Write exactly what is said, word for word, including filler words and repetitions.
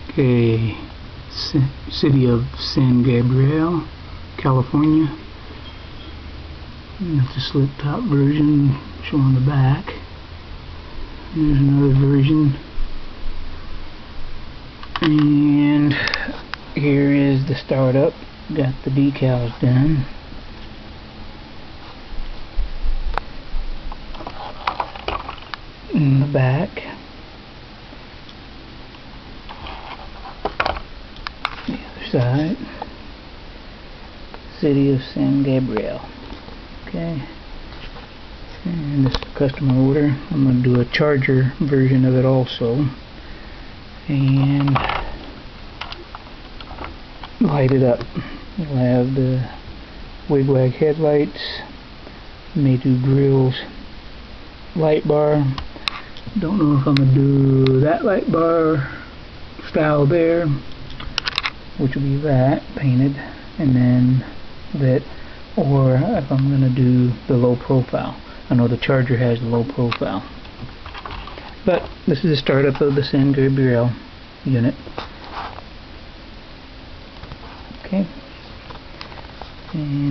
Okay, C City of San Gabriel, California. That's the slip top version showing the back. There's another version. And here is the startup. Got the decals done. In the back. The other side. City of San Gabriel. Okay. And this is the customer order. I'm going to do a charger version of it also. And light it up. We'll have the wigwag headlights, may do grills, light bar. Don't know if I'm gonna do that light bar style there, which will be that painted, and then that, or if I'm gonna do the low profile. I know the Charger has the low profile, but this is the startup of the San Gabriel unit. Okay, and